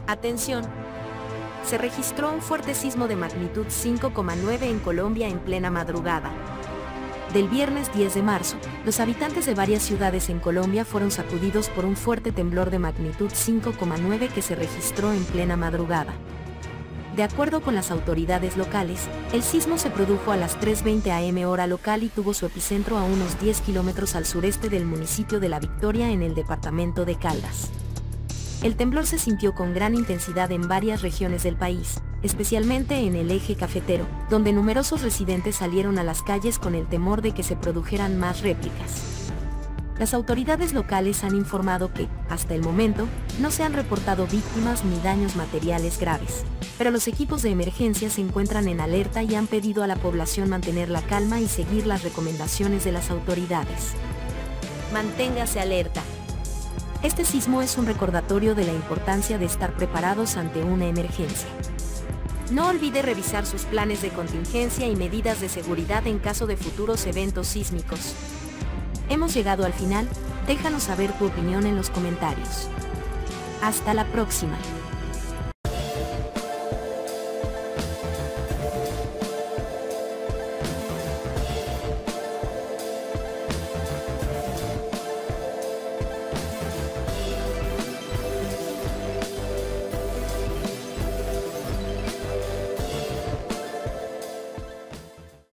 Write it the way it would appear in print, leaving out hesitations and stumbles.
Atención. Se registró un fuerte sismo de magnitud 5,9 en Colombia en plena madrugada. Del viernes 10 de marzo, los habitantes de varias ciudades en Colombia fueron sacudidos por un fuerte temblor de magnitud 5,9 que se registró en plena madrugada. De acuerdo con las autoridades locales, el sismo se produjo a las 3:20 am hora local y tuvo su epicentro a unos 10 kilómetros al sureste del municipio de La Victoria en el departamento de Caldas. El temblor se sintió con gran intensidad en varias regiones del país, especialmente en el eje cafetero, donde numerosos residentes salieron a las calles con el temor de que se produjeran más réplicas. Las autoridades locales han informado que, hasta el momento, no se han reportado víctimas ni daños materiales graves, pero los equipos de emergencia se encuentran en alerta y han pedido a la población mantener la calma y seguir las recomendaciones de las autoridades. Manténgase alerta. Este sismo es un recordatorio de la importancia de estar preparados ante una emergencia. No olvide revisar sus planes de contingencia y medidas de seguridad en caso de futuros eventos sísmicos. Hemos llegado al final, déjanos saber tu opinión en los comentarios. Hasta la próxima.